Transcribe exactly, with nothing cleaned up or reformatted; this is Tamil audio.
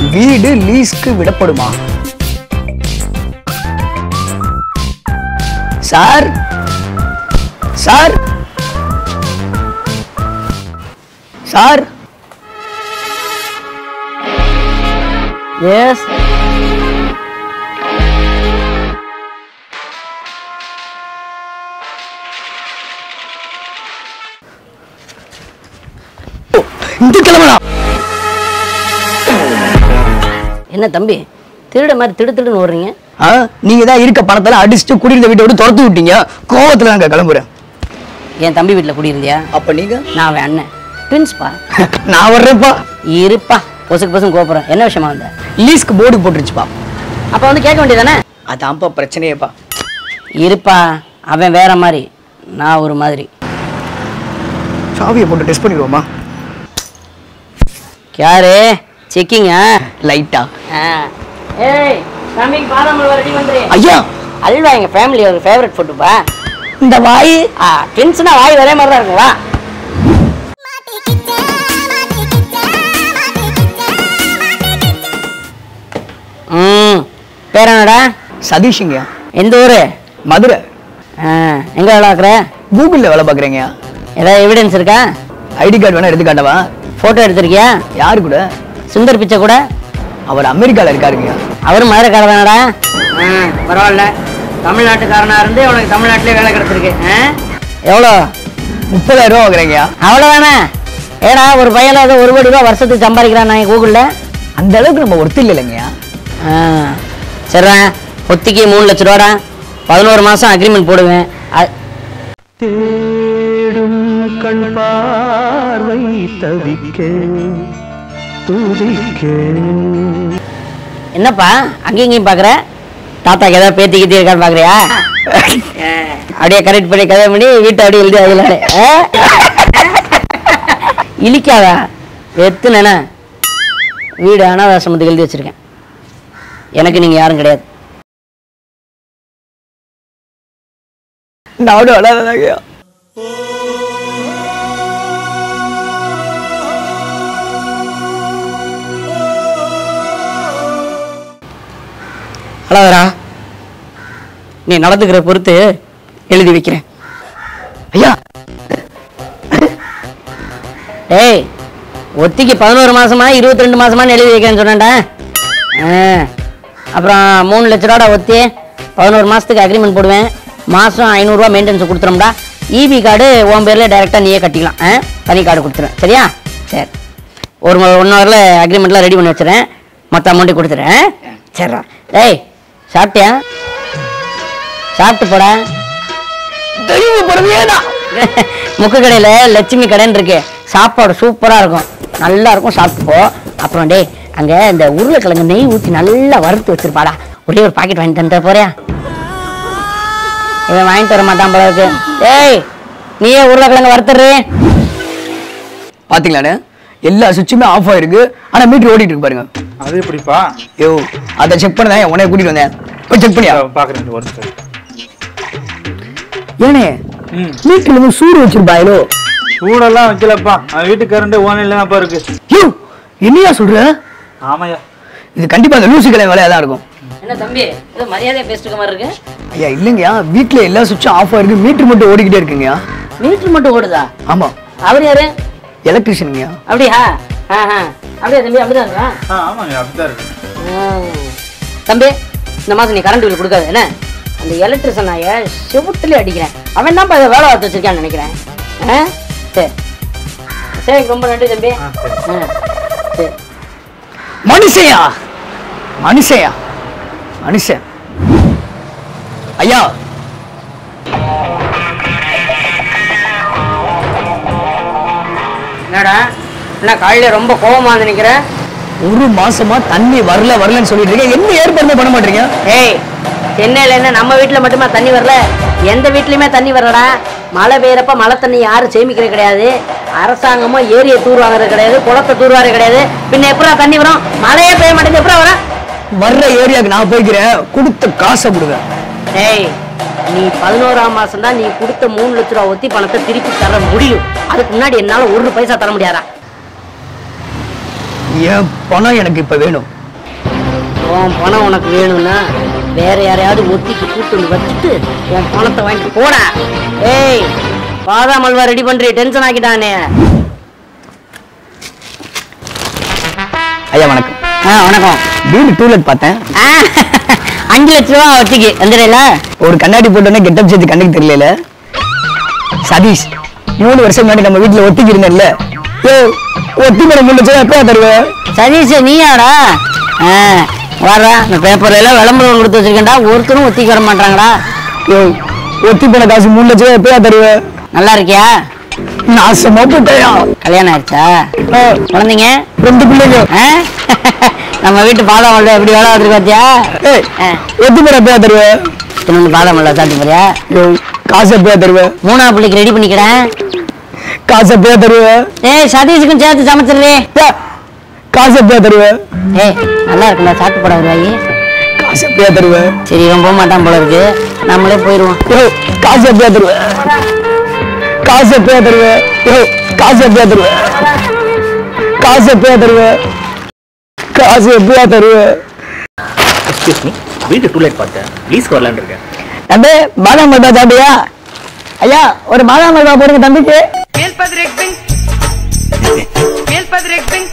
வீடு லீஸ்க்கு விடப்படுமா? சார் சார் சார் எஸ் இந்த கிளம்பா. என்ன தம்பி திருட மாதிரி திடு திடுன்னு ஓடுறீங்க? நீங்க தான் இருக்க பணத்தெல்லாம் அடிச்சுட்டு குடியிருந்த வீட்டை விட்டு துரத்து விட்டீங்க. கோவத்துல நாங்க கிளம்புறேன். என் தம்பி வீட்டுல குடியிருந்தியா? அப்ப நீங்க? நான் அவன் அண்ணன் ட்வின்ஸ்பா. நான் வர்றேன்ப்பா. இருப்பா பொசுக்கு பொசுக்கு கோபுரம். என்ன விஷயமா வந்த? லீஸ்க்கு போர்டு போட்டுருச்சுப்பா. அப்ப வந்து கேட்க வேண்டியதானே? அதான்ப்பா பிரச்சனையேப்பா. இருப்பா அவன் வேற மாதிரி நான் ஒரு மாதிரி. சாவியை போட்டு டெஸ்ட் பண்ணிடுவோமா? யாரு செக்கிங்கா? லைட்டா. ஏய் தம்பிக்கு பாதாம் அல்வா ரெடி பண்றேன். ஐயா அல்வா எங்க ஃபேமிலி ஒரு ஃபேவரட் ஃபுட்டுப்பா. இந்த வாய் ட்வின்ஸ்னா வாய் ஒரே மாதிரி தான் இருக்குங்களா? ம் பேர் என்னடா? சதீஷுங்க. எந்த ஊரு? மதுரை. எங்க வேலை பார்க்குற? கூகுளில் வேலை பார்க்குறீங்க. ஏதாவது எவிடன்ஸ் இருக்கா? ஐடி கார்டு வேணா எடுத்து காட்டவா? ஃபோட்டோ எடுத்திருக்கியா? யாரு கூட? சுந்தர் பிச்சை கூட. அவர் அமெரிக்காவில் இருக்காருங்க. அவரும் மதுரைக்காரர் தானடா? பரவாயில்ல தமிழ்நாட்டுக்காரனா இருந்து உனக்கு தமிழ்நாட்டிலே வேலை கிடைச்சிருக்கு. எவ்வளோ? முப்பதாயிரம் ரூபா வாங்குறீங்க. அவ்வளோதானே? ஏடா ஒரு பையன் ஏதோ ஒரு கோடி ரூபா வருஷத்துக்கு சம்பாதிக்கிறான் நான் கூகுளில். அந்த அளவுக்கு நம்ம ஒருத்தர் இல்லைங்கய்யா. சரிடா ஒத்திக்கு மூணு லட்ச ரூபாடா. பதினோரு மாதம் அக்ரிமெண்ட் போடுவேன். தேடும் கண் பார்வை தவிக்க துடிக்க. என்னப்பா அங்கேயும் இங்கேயும் பார்க்குற? தாத்தாக்கு ஏதாவது பேத்தி கீத்தி இருக்கான்னு பார்க்குறியா? அப்படியே கரெக்ட் பண்ணி கதை பண்ணி வீட்டை அப்படியே எழுதி அதில் இழிக்காதா? எத்துனா வீடு அனாதாசிரமத்துக்கு எழுதி வச்சிருக்கேன். எனக்கு நீங்கள் யாரும் கிடையாது. நானும் அழாததாங்கய்யா. அழாதரா நீ நடந்துக்கிற பொறுத்து எழுதி வைக்கிறேன். ஐயா ஏய் ஒத்திக்கு பதினோரு மாசமா இருபத்தி ரெண்டு மாசமானு எழுதி வைக்கிறேன்னு சொன்னேன்டா. அப்புறம் மூணு லட்ச ரூபாடா ஒத்தி. பதினோரு மாசத்துக்கு அக்ரிமெண்ட் போடுவேன். மாதம் ஐநூறுரூவா மெயின்டெனன்ஸ் கொடுத்துரும்டா. இபி கார்டு உன் பேரில் டைரெக்டாக நீயே கட்டிக்கலாம். தனி கார்டு கொடுத்துருவேன். சரியா? சரி ஒரு ஒன் ஹவரில் அக்ரிமெண்ட்லாம் ரெடி பண்ணி வச்சுறேன். மொத்த அமௌண்ட்டு கொடுத்துறேன். சரிடா. ஏய் சாப்பிட்டியா? சாப்பிட்டு போடா. முக்கு கடையில் லட்சுமி கடைன்னு இருக்கு. சாப்பாடு சூப்பராக இருக்கும், நல்லா இருக்கும். சாப்பிட்டு போ. அப்புறம் டே அங்கே இந்த உருளைக்கிழங்கு நெய் ஊற்றி நல்லா வறுத்து வச்சிருப்பாடா. ஒரே ஒரு பாக்கெட் வாங்கி தந்துட்ட போறியா? இவன் வாங்கிட்டு வர மாட்டான் போல இருக்கு. ஏய் நீயே உருளைக்கிழங்கு வறுத்துரு. பாத்தீங்களாண்ணே எல்லா சுவிட்சுமே ஆஃப் ஆயிருக்கு. ஆனா மீட்டர் ஓடிட்டு இருக்கு பாருங்க. அது எப்படிப்பா? யோ அதை செக் பண்ணதான் உடனே கூட்டிட்டு வந்தேன். போய் செக் பண்ணியா? பாக்குறேன் ஒரு நிமிஷம். ஏனே மீட்டர்ல இருந்து சூடு வச்சிருப்பாயிலோ? சூடெல்லாம் வைக்கலப்பா. அவன் வீட்டுக்கு கரண்ட் ஓனில் தான்ப்பா இருக்கு. யோ என்னையா சொல்ற? ஆமாயா இது கண்டிப்பா அந்த லூசு கிளை வேலையா தான் இருக்கும். என்ன தம்பி இது மரியாதையா பேசிட்டு மாதிரி இருக்கு? ஐயா இல்லைங்கய்யா, வீட்டுல எல்லா சுவிட்சும் ஆஃப் ஆயிருக்கு, மீட்டர் மட்டும் ஓடிக்கிட்டே இருக்குங்கய்யா. மீட்டர் மட்டும் ஓடுதா? ஆமா. அவர் யாரு? எலக்ட்ரிஷியனுங்கய்யா. அப்படியா? அப்படியா தம்பி? அப்படிதான் இருக்கா? ஆமாங்க அப்படிதான் இருக்கு. தம்பி இந்த மாசம் நீ கரண்ட் பில் கொடுக்காது என்ன? அந்த எலக்ட்ரிஷியன் ஆய செவுட்டுல அடிக்கிறேன். அவன் தான் வேலை பார்த்து வச்சிருக்கான்னு நினைக்கிறேன். சரி சரி ரொம்ப நன்றி தம்பி. சரி மனுஷயா மனுஷயா மனுஷன் ஐயா. என்னடா என்ன காலையில ரொம்ப கோபமா நினைக்கிறேன்? ஒரு மாசமா தண்ணி வரல வரலன்னு சொல்லிட்டு இருக்கேன். என்ன ஏற்பாடு பண்ண மாட்டீங்க? ஏய் சென்னையில என்ன நம்ம வீட்டுல மட்டுமா தண்ணி வரல? எந்த வீட்லயுமே தண்ணி வரலடா. மழை பெய்யறப்ப மழை தண்ணி யாரும் சேமிக்கிறது கிடையாது. அரசாங்கமும் ஏரியை தூர் வாங்குறது கிடையாது, குளத்தை தூர் வாங்குறது கிடையாது. பின்ன எப்படா தண்ணி வரும்? மழையே பெய்ய மாட்டேங்குது, எப்படா வர? வர்ற ஏரியாவுக்கு நான் போய்க்கிறேன், கொடுத்த காசை கொடுவேன். ஏய் நீ பதினோராம் மாசம் தான் நீ கொடுத்த மூணு லட்ச ரூபா ஒத்தி பணத்தை திருப்பி தர முடியும். அதுக்கு முன்னாடி என்னால ஒரு பைசா தர முடியாதா? என் பணம் எனக்கு இப்ப வேணும். உன் பணம் உனக்கு வேணும்னா வேற யாரையாவது ஒத்திக்கு கூட்டு வந்து வச்சுட்டு உன் பணத்தை வாங்கிட்டு போடா. ஏய் பாதாம் அல்வா ரெடி பண்றே, டென்ஷன் ஆக்கிட்டானே. ஐயா வணக்கம். ஆ வணக்கம். வீடு டூலெட் பார்த்தேன். அஞ்சு லட்ச ரூபா ஒத்திக்கு வந்துடல. ஒரு கண்ணாடி போட்டோன்னே கெட்டப் சேர்த்து கண்ணுக்கு தெரியல. சதீஷ் மூணு வருஷம் முன்னாடி நம்ம வீட்டுல ஒத்திக்கு இருந்தேன்ல, ஏ ஒத்தி மேடம் மூணு லட்சம் எப்பயா தருவேன்? சதீஷ் நீயாடா? ஆ வர்றா, இந்த பேப்பர்ல எல்லாம் விளம்பரம் கொடுத்து வச்சிருக்கேன்டா, ஒருத்தரும் ஒத்திக்கு வர மாட்டாங்கடா. ஏ ஒத்தி போன காசு மூணு லட்சம் எப்பயா தருவேன்? நல்லா இருக்கியா? நாசமா போட்டயா. கல்யாணம் ஆயிடுச்சா? குழந்தைங்க? ரெண்டு பிள்ளைங்க. நம்ம வீட்டு பாதாம் அல்வா எப்படி வேலை வந்துருக்கு பாத்தியா? ஒத்தி போன எப்பயா தருவேன்? இன்னொன்று பாதாம் அல்வா சாப்பிட்டு போறியா? காசு எப்பயா தருவேன்? மூணாவது பிள்ளைக்கு ரெடி பண்ணிக்கிறேன். காசு எப்பயா தருவேன்? ஏய் சதீஷுக்கும் சேர்த்து சமைச்சிடுறே. காசு எப்பயா தருவேன்? ஏய் நல்லா இருக்குல்ல, சாப்பிட்டு போட வருவாயி. காசு எப்பயா தருவேன்? சரி இவன் போக மாட்டான் போல இருக்கு, நம்மளே போயிடுவோம். காசு எப்பயா தருவேன்? காசு எப்பயா தருவேன்? காசு எப்பயா தருவேன்? காசு எப்பயா தருவேன்? காசு எப்பயா தருவேன்? எக்ஸ்கியூஸ் மீ, வீட்டு டூலைட் பார்த்தேன், லீஸ்க்கு வரலான்னு இருக்கேன். தம்பி பாதாம் அல்வா சாப்பிட்டியா? ஐயா ஒரு பாதாம் அல்வா போடுங்க தம்பிக்கு. மேல் பதிரெக்டிங் மேல் பதிரெக்டிங்